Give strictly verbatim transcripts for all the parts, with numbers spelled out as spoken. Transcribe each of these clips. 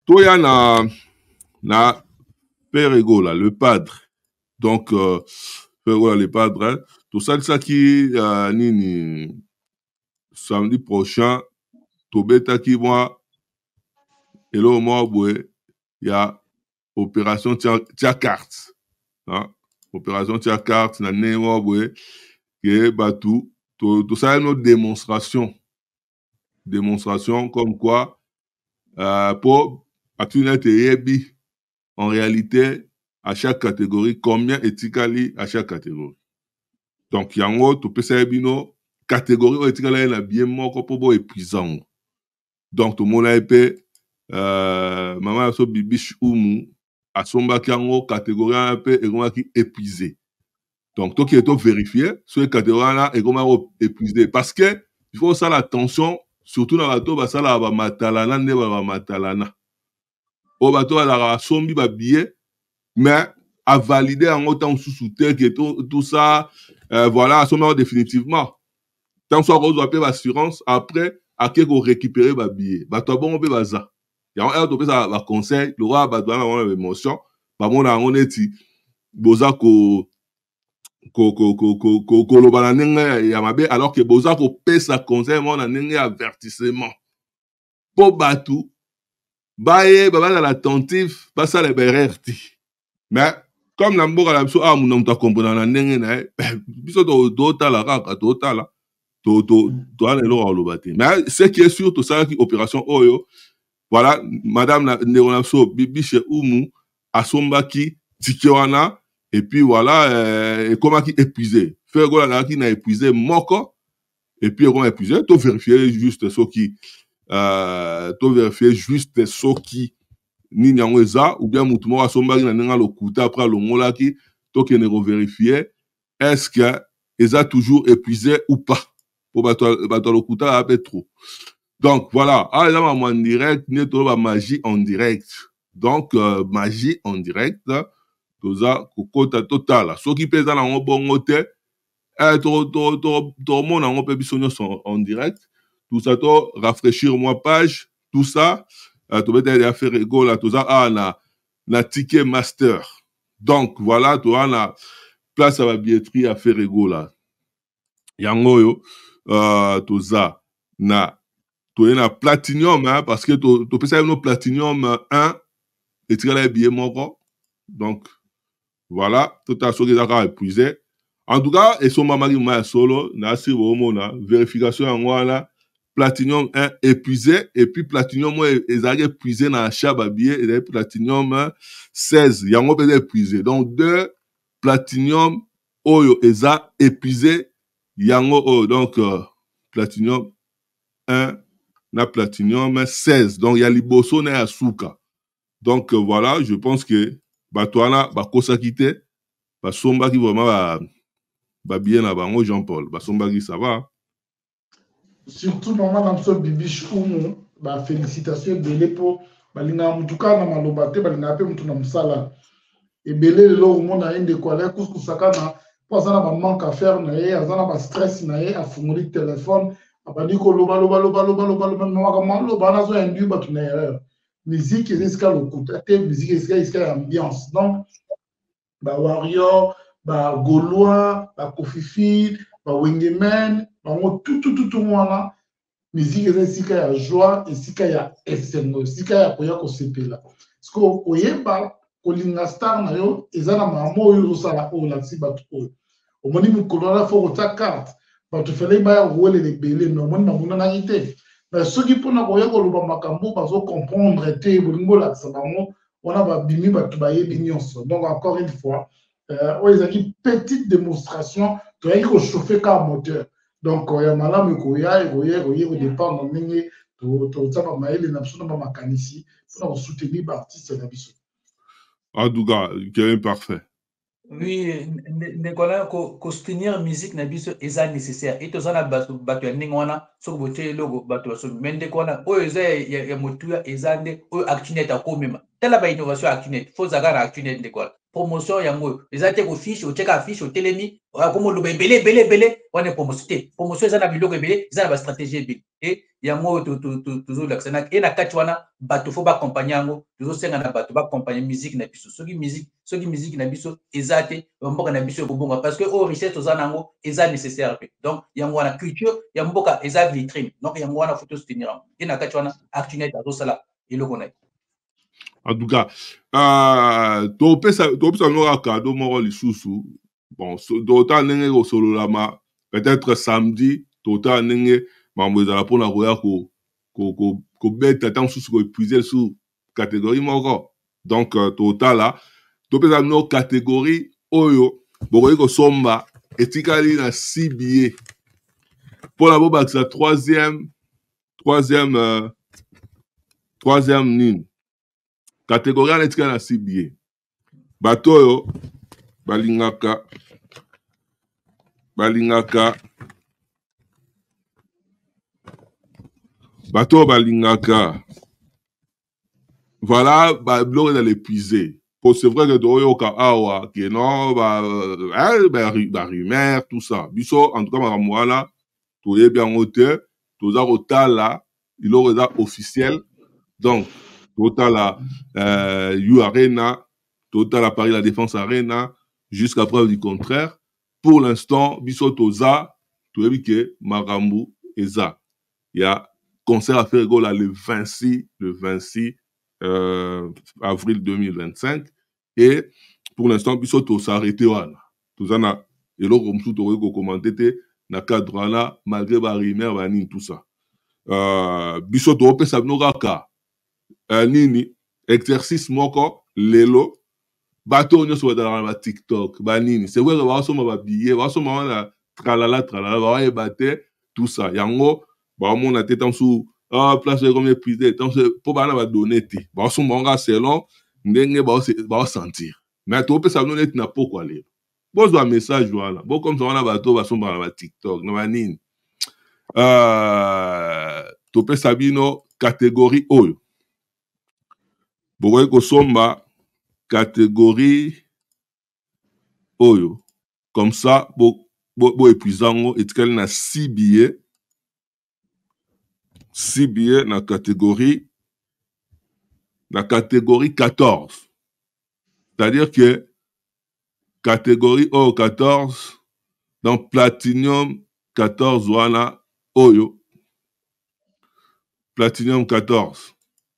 Toi, na na Père Ego, là, le padre. Donc, euh, Père Ego, là, le padre, hein, tout ça, ça qui, euh, nini, samedi prochain, Tobeta qui, moi, et là, moi, il y a opération tia carte. Hein? Opération tia carte, na ne, moi, que, bah, tout, tout ça, une autre démonstration. Démonstration comme quoi, euh, pour actionner en réalité, à chaque catégorie, combien éthiquement à chaque catégorie. Donc, yango, tu peux savoir bino, catégorie éthiquement est bien mort pour épuisant. Donc, tout le monde a été, euh, maman a so bibiche oumu, à son bac yango, catégorie un peu, et qui épuisé. Donc, toi qui es vérifié, sur les catégories là, et comment épuisé. Parce que, il faut ça l'attention, surtout dans la toba, ça la va matalana, ne va matalana. Au bateau, la va sombi ba billet, mais à valider en autant sous terre que tout, tout ça, euh, voilà, à son définitivement. Tant soit on doit payer l'assurance, après, à qui qu'on récupérer le billet. Bah, toi, bon, on peut pas ça. Et on a un ça, conseil, le roi, bah, doit avoir une émotion. Bah, mon, on est dit, boza ko, ko, ko, ko, ko, ko, ko, lo bananenge, yamabe, alors que boza ko paye sa conseil, mon, anenge avertissement. Pour batou, bah, yé, bah, bah, l'attentif, bah, ça, les bererti. Mais, comme la mboka la biso ah mon ta comprendre na ndenge na biso do do tala kaka to tala to to to ana lo aloba te mais ce qui est sûr tout ça qui opération oyo voilà madame la ndeko so bibiche umu asombaki tikiwana et puis voilà euh, et comment qui épuisé faire gola na qui na épuisé moko et puis comment épuisé to vérifier juste ce qui euh to vérifier juste ce qui ni nyango eza ou bien mutu moko asombaki na ndenge lokuta après alongolaki tokende vérifier est-ce que eza toujours épuisé ou pas pour bato bato lokuta ape trop. Donc voilà, ah eza maman en direct ni to ba magie en direct. Donc euh, magie en direct toza kokota total soki pesa na ngo bongo te eh to to to to mona ngo pe biso nyonso en direct tout ça to rafraîchir moi page tout ça. Uh, tu peux aller faire ego là, tout ça, ah, na, na ticket master. Donc, voilà, tu as la place à la billetterie à faire ego là. Yango yo, euh, tout ça, na, tu as na platinum, hein, parce que tu, tu peux savoir no platinum un, et tu as les billets moko. Donc, voilà, tout à ce qui est épuisé. En tout cas, et son maman qui m'a solo, na, si vous na, vérification en voilà, Platinum un épuisé, et puis Platinum ils ont épuisé dans l'achat babier, et Platinum seize, ils ont épuisé. Donc deux Platinum oyo ils ont épuisé, yango oh, donc euh, Platinum un, na Platinum seize. Donc il y a liboso na asuka. Donc euh, voilà, je pense que batouana ba kosa kite, ba somba qui vraiment ba ba bien na bango Jean-Paul, ba somba qui ça va. Surtout maman namso bibiche umu ba félicitations belé pour balinga mutuka na maloba te balinga pe mutu na musala ebele lelo umona ende kwa la kuskusaka na po azana ba manque à faire na ye azana ba stress na ye afungoli téléphone abandi ko loba loba loba loba loba loba mama maloba na zo endu ba tuna erreur musique risque lokuta te musique risque risque ambiance donc ba warrior ba gaulois ba kofifi ba wengemen bango tout tout tout tout mwana musique eza esika ya joie esika ya esengo esika ya koya kosepela parceke oyeba kolinga star na yo eza na mama oyo ozosala oyo olakisi bato oyo omoni mokolo wana fo kotia carte bato felei baya kowelela ebele me omoni bamonanaki te me soki mpona koya koloba makambo bazocomprendre te bolingi olakisa bango wana babimi bato bayebi nyonso donc encore une fois oyo ezalaki petite démonstration toyaki kochauffe kaka moteur donc ya malamu ekoya ekoya ekoya kodépendre na ndenge toza bamayele na biso na bamakanisi mpona kosoutenir baartiste na biso. En tout cas, c'est parfait. Oui, Nicolas, ko soutenir musique na biso eza nécessaire. Et tozana bato bato ya ndenge wana soko bote logo bato baso mende kona oyo eza ya motuya eza nde oyo Actunet akomema. Tala ba innovation Actunet, faut zaga na Actunet Nicolas. promotion yango eza te ko fiche o cheka fiche o telemi comme lo belé belé belé on est promotion promotion eza na biloko belé eza na ba stratégie belé et yango to to to toujours l'accent et na kati wana bato fo ba accompagner yango toujours senga na bato ba accompagner musique na biso soki musique soki musique na biso eza te mboka na biso ko bonga parce que o richesse eza nango eza nécessaire donc yango wana culture ya mboka eza vitrine donc yango wana faut soutenir et na kati wana actionnaire azo sala eloko na. En tout cas, euh, topesa topesa no cadeau moko lisusu. Bon, d'autant nenge ko solo lama peut-être samedi, d'autant nenge mambo za la pona roya ko ko ko ko beta tant sous ko épuiser sous catégorie moko. Donc euh, total là, topesa no catégorie oyo bokoyi ko somba etikali na six billets. Pour la boba c'est la troisième troisième euh, troisième ligne. Catégorie en etika na six billets. Batoyo balingaka balingaka bato balingaka voilà ba blog dans l'épuisé. Pour c'est vrai que doyo ka awa que non ba ba ba rumeur tout ça. Biso en tout cas ma moi to ye bien hauteur, to za otala, il aurait officiel. Donc total la euh, U Arena, total à Paris la Défense Arena, jusqu'à preuve du contraire. Pour l'instant, biso toza, tu as vu que Marambu eza. Il y a concert à faire là le vingt-six, le vingt-six euh, avril deux mille vingt-cinq. Et pour l'instant, biso to s'arrêter wana. Toza na elo comme tout aurait commenté na cadre là malgré ba rumeur bani tout ça. Euh, biso to opé ça nokaka. Uh, nini exercice moko lelo bato nyonso badala na TikTok ba nini c'est vrai que ba soma ba billet ba soma na tralala tralala ba e baté tout ça yango ba mona tete sous ah place comme épuisé donc pour ba na ba donner ti ba soma nga selon ndenge ba ba sentir mais to pe ça non net na pourquoi lelo bozo message voilà bon comme ça on a bato ba soma na TikTok na ba nini euh to pe sabino catégorie oyo bokoki kosomba catégorie oyo comme ça bo bo, bo épuisango etikali na six billets six billets na catégorie la catégorie quatorze. C'est-à-dire que catégorie oyo quatorze donc platinum quatorze wana oyo platinum quatorze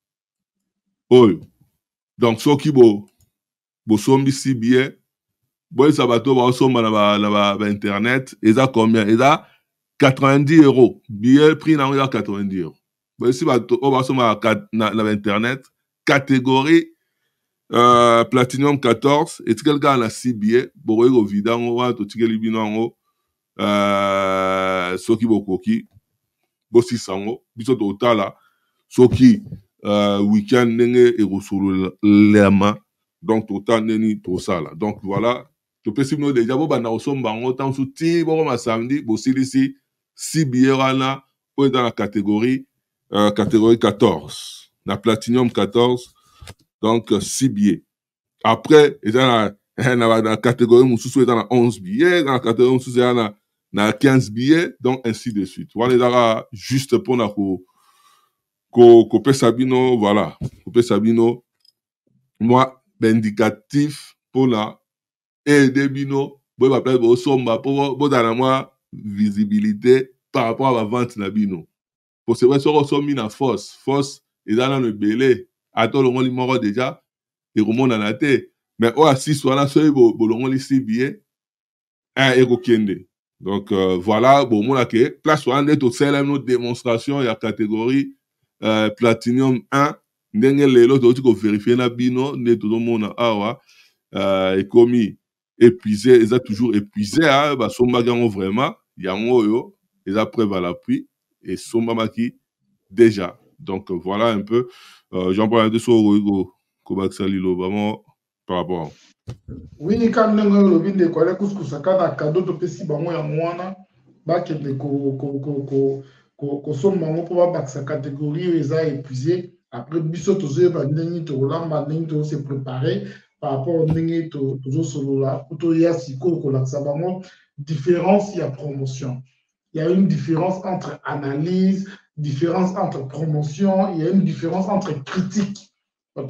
oyo donc soki bo bo sombi six billets boy sabato ba somba na ba na ba, ba internet eza combien eza quatre-vingt-dix euros billet prix na eza quatre-vingt-dix euros boy si ba to ba somba na na internet catégorie euh, platinum quatorze et tel gars na six billets boy go vidango wa to tikeli binango euh soki bokoki bo si sango biso to tala soki Euh, week-end nenge et resolo lema donc total neni to sala donc voilà to pesimo déjà bo bana osomba ngo tant souti bo ma samedi bo silisi six billets wana pour dans la catégorie euh, catégorie quatorze na platinum quatorze donc six billets après et dans la na la catégorie mususu dans la onze billets dans la catégorie mususu na na quinze billets donc ainsi de suite voilà là juste pour na ko Ko Sabino, voilà. Kopé Sabino, moi, indicatif pour la aider Bino, pour ma place, pour somba, pour pour moi visibilité par rapport à la vente na Bino. Pour c'est vrai, sur sommi na force, force, et dans le belé, attends le monde mort déjà, et remonte dans la tête. Mais oh, si soit là, soit bon, bon, le monde ici billet, un euro kende. Donc euh, voilà, bon, mon là que place soit net au celle une démonstration, il y a catégorie. Euh, platinum un ndenge lelo to ko vérifier na bino ne tout le monde awa euh, et commis épuisé ils a toujours épuisé hein ba somba gango vraiment yango yo ils a preuve à l'appui et somba maki déjà donc voilà un peu euh, j'en parle de so go ko baksali lo vraiment par rapport oui quand ndenge lo binde ko la couscous kana cadeau to pesi bango ya mwana ba kende ko ko ko ko kosomba ngo po babakisa catégorie oyo eza épuisé après biso tozoyeba ndenge tolamba ndenge tozose préparé par rapport au ndenge tozosolola po toya sikoyo kolakisa bango différence ya promotion. Il y a une différence entre analyse, différence entre promotion, il y a une différence entre critique. Donc,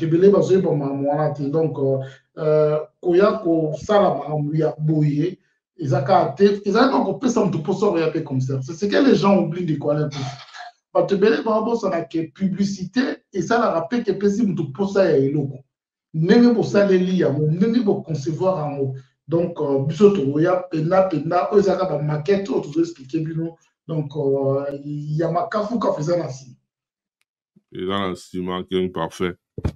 donc, euh, koya ko sala makambo ya boye, ezaka te, ezaka donc pesa mutu poso ya pe comme ça. C'est ce que les gens oublient de connaître. Parce que bele ba ça na que publicité et ça la rappelle que pesi mutu posa ya eloko. Ndenge bo saleli ya mo, ndenge bo concevoir en haut. Donc, biso toya pena pena o ezaka ba maquette o to expliquer bino. Donc, il y a ma kafu ka faisant ainsi. Et dans la ciment qui est parfait.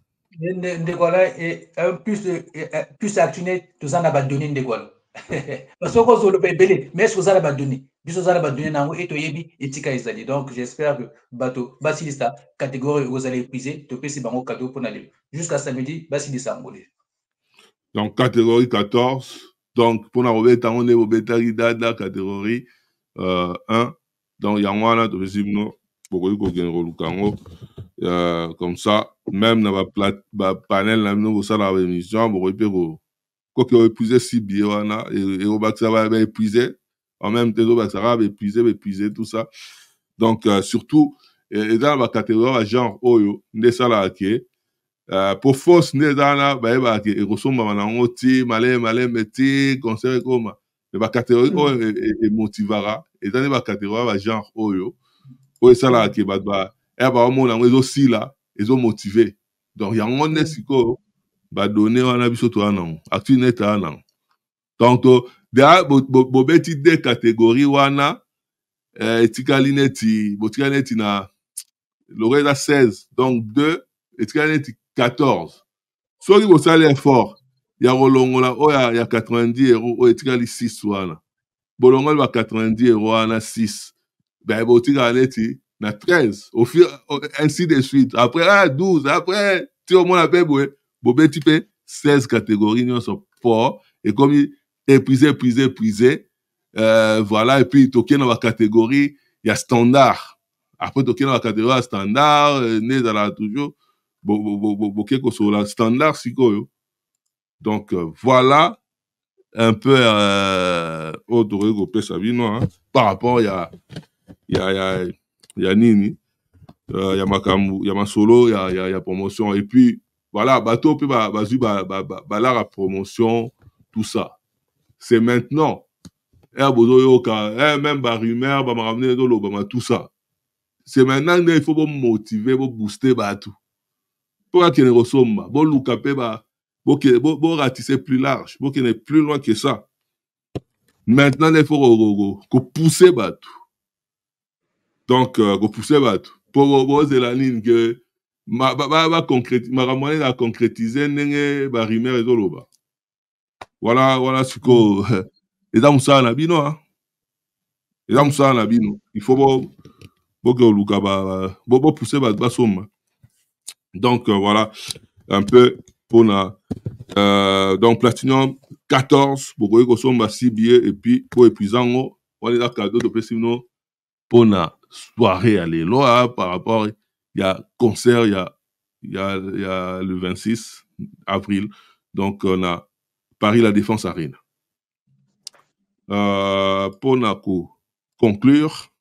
Ndegwala et plus plus actionné tout ça n'a pas donné ndegwala. Parce que quand on le bébé mais est-ce que ça n'a pas donné? Biso ça n'a pas donné nango et to yebi etika ezali. Donc, j'espère que bato basilista catégorie vous allez épuiser to pesi bango cadeau pour aller jusqu'à samedi basilista ngolé. Donc, catégorie quatorze. Donc, pour la robeta, on est au bêta dada catégorie euh, un. Donc, il y a un là, tu sais, non, pour que euh, comme ça, même dans la panel, là, nous, ça, la émission, vous pouvez quoi que épuiser si bien, et au bac, ça va épuiser. En même temps, ça va épuiser, épuiser, tout ça. Donc, euh, surtout, et dans la catégorie, genre, oyo, n'est ça là, qui est. Uh, pour force ne dana ba eba ke ekosomba manango ti malé malé meti conseil comme le ba catégorie o e motivara et dans ba catégorie ba genre oyo o sala ke ba ba e ba mo na ngo si là ezo motiver donc ya ngone siko ba donner wana biso to anan actu net anan donc da bo bo beti de catégorie wana eh etikali neti botikali neti na l'oreille seize donc deux etikali neti quatorze. Soit vous avez l'effort, il y a Rolongola, oh, il y a quatre-vingt-dix euros, oh, il y a six wana. Bolongol va quatre-vingt-dix euros, on a six. Ben, vous avez na treize. Au fur, ainsi de suite. Après, ah, douze. Après, tu au moins la paix, vous avez type seize catégories, nous sommes forts. Et comme il épuisé, épuisé, épuisé, euh, voilà. Et puis, toqué dans la catégorie, il y a standard. Après, toqué dans la catégorie standard, euh, né dans la toujours. Sur la standard sikoyo. Donc euh, voilà un peu euh, hein, par rapport il y a il y a il y a il y a nini il euh, y a makamu il y a ma solo il y a il y a, y a promotion et puis voilà bateau puis ba bazu ba ba ba la promotion tout ça c'est maintenant et eh, même ba rumeur ba ramener dans l'obama tout ça c'est maintenant il faut motiver pour booster bateau pour qu'il ne ressemble pas, pour l'oucaper, pour ratisser plus large, pour qu'il n'est plus loin que ça. Maintenant, il faut qu'on pousse bateau. Donc, qu'on pousse bateau. Pour proposer la ligne que ma ma concrétiser, ma ramener à concrétiser, n'est pas rimer et zoloba. Voilà, voilà ce que les dames ça na bino, hein. Les dames ça na bino. Il faut pour pour que l'oucaba, pour pousser bateau, somme. Donc, euh, voilà, un peu pour la... Euh, donc, Platinum quatorze, pour que vous ayez six billets, et puis, pour épuisant, on est là, cadeau de Pessino, pour la soirée à l'éloa, par rapport, il y a concert, il y a, il y a, il y a le vingt-six avril, donc, on a Paris La Défense Arena. Euh, pour la conclure,